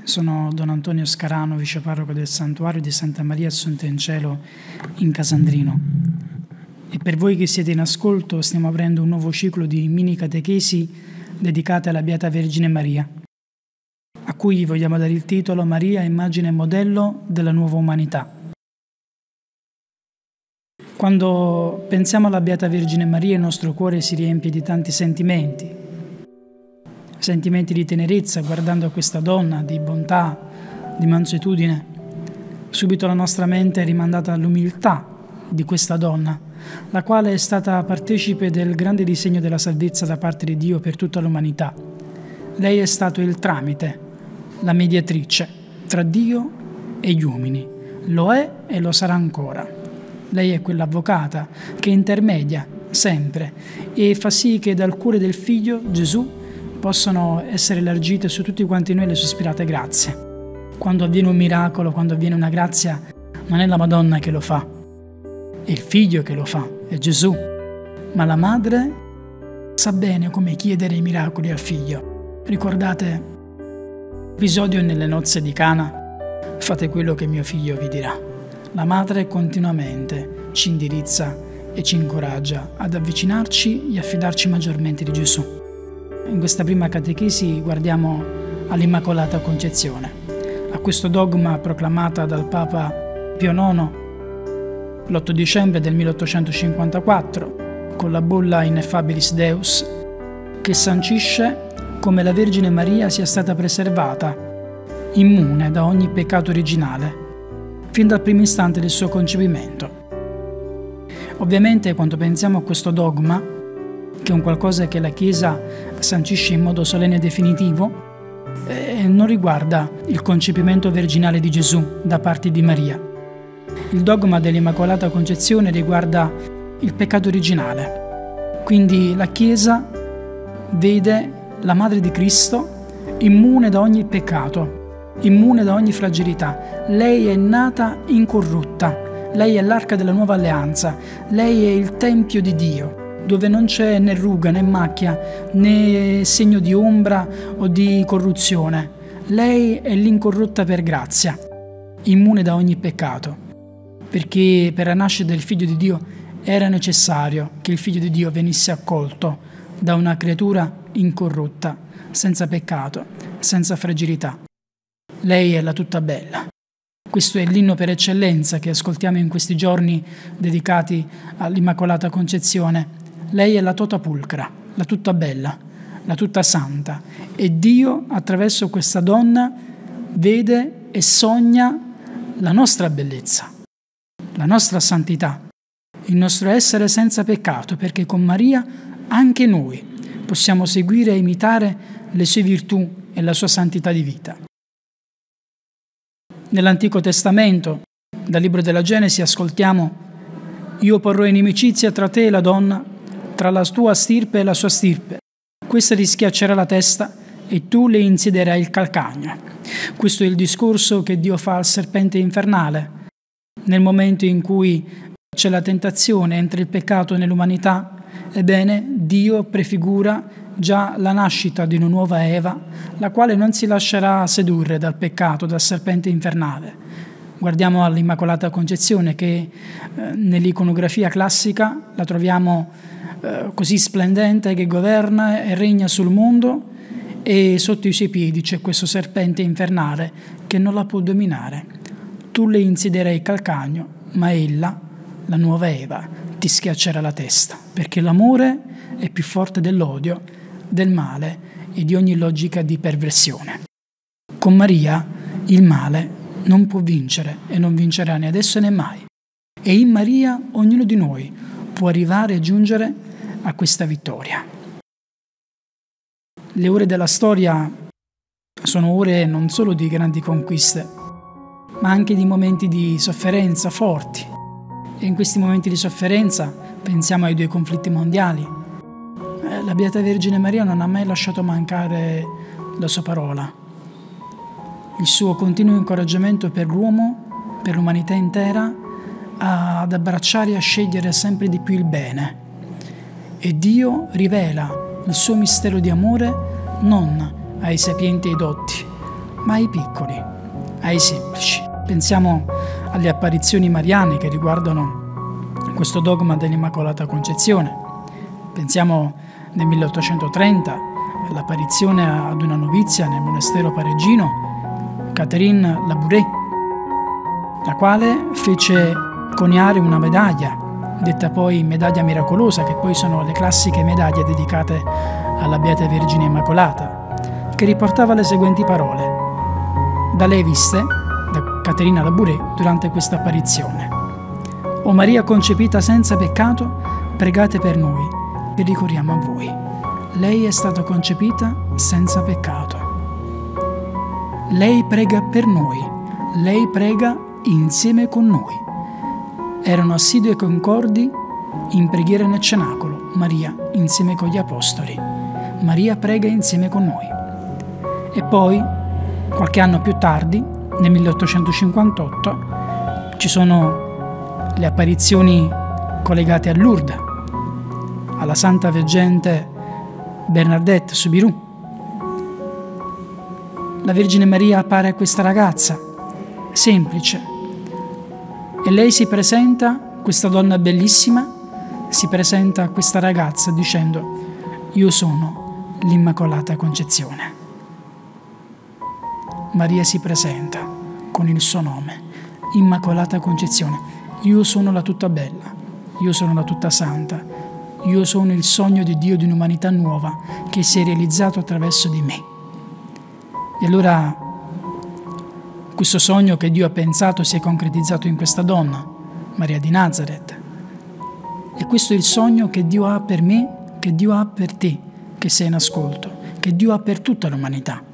Sono Don Antonio Scarano, viceparroco del Santuario di Santa Maria Assunta in Cielo in Casandrino. E per voi che siete in ascolto stiamo aprendo un nuovo ciclo di mini catechesi dedicate alla Beata Vergine Maria, a cui vogliamo dare il titolo Maria, immagine e modello della nuova umanità. Quando pensiamo alla Beata Vergine Maria, il nostro cuore si riempie di tanti sentimenti di tenerezza guardando a questa donna, di bontà, di mansuetudine. Subito la nostra mente è rimandata all'umiltà di questa donna, la quale è stata partecipe del grande disegno della salvezza da parte di Dio per tutta l'umanità. Lei è stato il tramite, la mediatrice tra Dio e gli uomini. Lo è e lo sarà ancora. Lei è quell'avvocata che intermedia sempre e fa sì che dal cuore del Figlio, Gesù, possano essere elargite su tutti quanti noi le sospirate grazie. Quando avviene un miracolo, quando avviene una grazia, non è la Madonna che lo fa, è il Figlio che lo fa, è Gesù. Ma la madre sa bene come chiedere i miracoli al Figlio. Ricordate l'episodio nelle nozze di Cana? Fate quello che mio figlio vi dirà. La madre continuamente ci indirizza e ci incoraggia ad avvicinarci e affidarci maggiormente di Gesù. In questa prima catechesi guardiamo all'Immacolata Concezione, a questo dogma proclamata dal Papa Pio IX l'8 dicembre del 1854 con la bolla Ineffabilis Deus, che sancisce come la Vergine Maria sia stata preservata, immune da ogni peccato originale, fin dal primo istante del suo concepimento. Ovviamente, quando pensiamo a questo dogma, che è un qualcosa che la Chiesa sancisce in modo solenne e definitivo, non riguarda il concepimento virginale di Gesù da parte di Maria. Il dogma dell'Immacolata Concezione riguarda il peccato originale. Quindi la Chiesa vede la Madre di Cristo immune da ogni peccato, immune da ogni fragilità. Lei è nata incorrotta, lei è l'arca della nuova alleanza, lei è il Tempio di Dio, dove non c'è né ruga, né macchia, né segno di ombra o di corruzione. Lei è l'incorrotta per grazia, immune da ogni peccato, perché per la nascita del Figlio di Dio era necessario che il Figlio di Dio venisse accolto da una creatura incorrotta, senza peccato, senza fragilità. Lei è la tutta bella. Questo è l'inno per eccellenza che ascoltiamo in questi giorni dedicati all'Immacolata Concezione. Lei è la tota pulcra, la tutta bella, la tutta santa. E Dio, attraverso questa donna, vede e sogna la nostra bellezza, la nostra santità, il nostro essere senza peccato, perché con Maria anche noi possiamo seguire e imitare le sue virtù e la sua santità di vita. Nell'Antico Testamento, dal libro della Genesi, ascoltiamo: «Io porrò inimicizia tra te e la donna, tra la tua stirpe e la sua stirpe. Questa ti schiaccerà la testa e tu le insiderai il calcagno». Questo è il discorso che Dio fa al serpente infernale. Nel momento in cui c'è la tentazione, entra il peccato nell'umanità, ebbene Dio prefigura già la nascita di una nuova Eva, la quale non si lascerà sedurre dal peccato, dal serpente infernale. Guardiamo all'Immacolata Concezione che nell'iconografia classica la troviamo così splendente, che governa e regna sul mondo, e sotto i suoi piedi c'è questo serpente infernale che non la può dominare. Tu le insiderai il calcagno, ma ella, la nuova Eva, ti schiaccerà la testa, perché l'amore è più forte dell'odio, del male e di ogni logica di perversione. Con Maria il male non può vincere e non vincerà né adesso né mai. E in Maria ognuno di noi può arrivare e giungere a questa vittoria. Le ore della storia sono ore non solo di grandi conquiste, ma anche di momenti di sofferenza forti. E in questi momenti di sofferenza pensiamo ai 2 conflitti mondiali. La Beata Vergine Maria non ha mai lasciato mancare la sua parola, il suo continuo incoraggiamento per l'uomo, per l'umanità intera, ad abbracciare e a scegliere sempre di più il bene. E Dio rivela il suo mistero di amore non ai sapienti e ai dotti, ma ai piccoli, ai semplici. Pensiamo alle apparizioni mariane che riguardano questo dogma dell'Immacolata Concezione. Pensiamo nel 1830 all'apparizione ad una novizia nel monastero parigino, Catherine Labouré, la quale fece coniare una medaglia, detta poi medaglia miracolosa, che poi sono le classiche medaglie dedicate alla Beata Vergine Immacolata, che riportava le seguenti parole, da lei viste, da Caterina Labouré, durante questa apparizione. O Maria concepita senza peccato, pregate per noi, che ricorriamo a voi. Lei è stata concepita senza peccato. Lei prega per noi, lei prega insieme con noi. Erano assidui e concordi in preghiera nel cenacolo, Maria insieme con gli apostoli. Maria prega insieme con noi. E poi, qualche anno più tardi, nel 1858, ci sono le apparizioni collegate a Lourdes, alla Santa Veggente Bernadette Soubirous. La Vergine Maria appare a questa ragazza, semplice, e lei si presenta, questa donna bellissima, si presenta a questa ragazza dicendo: io sono l'Immacolata Concezione. Maria si presenta con il suo nome, Immacolata Concezione. Io sono la tutta bella, io sono la tutta santa, io sono il sogno di Dio di un'umanità nuova che si è realizzato attraverso di me. E allora questo sogno che Dio ha pensato si è concretizzato in questa donna, Maria di Nazareth. E questo è il sogno che Dio ha per me, che Dio ha per te, che sei in ascolto, che Dio ha per tutta l'umanità.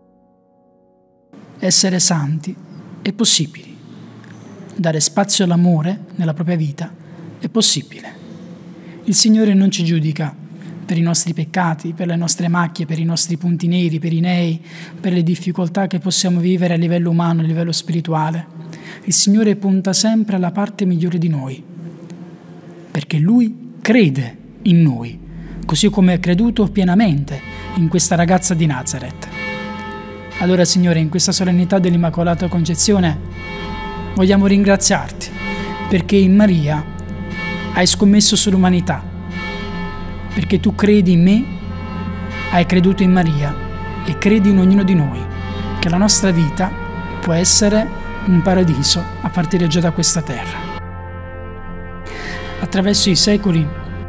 Essere santi è possibile. Dare spazio all'amore nella propria vita è possibile. Il Signore non ci giudica per i nostri peccati, per le nostre macchie, per i nostri punti neri, per i nei, per le difficoltà che possiamo vivere a livello umano, a livello spirituale. Il Signore punta sempre alla parte migliore di noi, perché Lui crede in noi, così come ha creduto pienamente in questa ragazza di Nazareth. Allora, Signore, in questa solennità dell'Immacolata Concezione vogliamo ringraziarti, perché in Maria hai scommesso sull'umanità, perché tu credi in me, hai creduto in Maria e credi in ognuno di noi, che la nostra vita può essere un paradiso a partire già da questa terra. Attraverso i secoli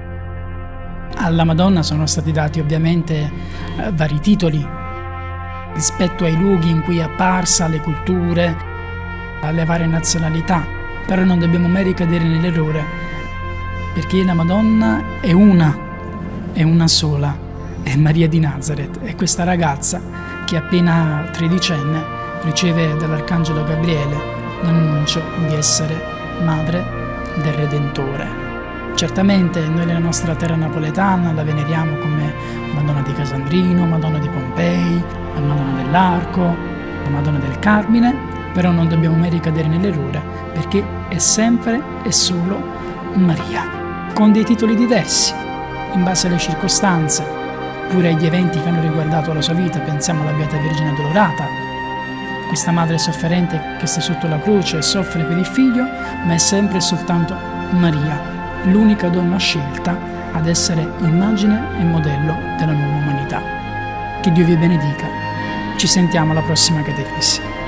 alla Madonna sono stati dati ovviamente vari titoli rispetto ai luoghi in cui è apparsa, alle culture, alle varie nazionalità, però non dobbiamo mai ricadere nell'errore, perché la Madonna è una sola, è Maria di Nazareth, è questa ragazza che appena tredicenne riceve dall'Arcangelo Gabriele l'annuncio di essere madre del Redentore. Certamente noi nella nostra terra napoletana la veneriamo come Madonna di Casandrino, Madonna di Pompei, la Madonna dell'Arco, la Madonna del Carmine, però non dobbiamo mai ricadere nell'errore, perché è sempre e solo Maria, con dei titoli diversi, in base alle circostanze, pure agli eventi che hanno riguardato la sua vita. Pensiamo alla Beata Vergine Addolorata, questa madre sofferente che sta sotto la croce e soffre per il figlio, ma è sempre e soltanto Maria, l'unica donna scelta ad essere immagine e modello della nuova umanità. Che Dio vi benedica. Ci sentiamo alla prossima catechesi.